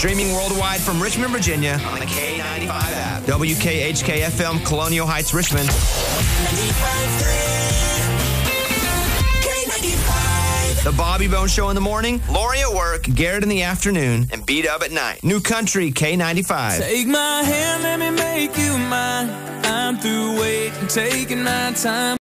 Streaming worldwide from Richmond, Virginia on the K95 app. WKHK-FM, Colonial Heights, Richmond. The Bobby Bone Show in the morning, Lori at work, Garrett in the afternoon, and B-Dub at night. New Country, K95. Take my hand, let me make you mine. I'm through waiting, taking my time.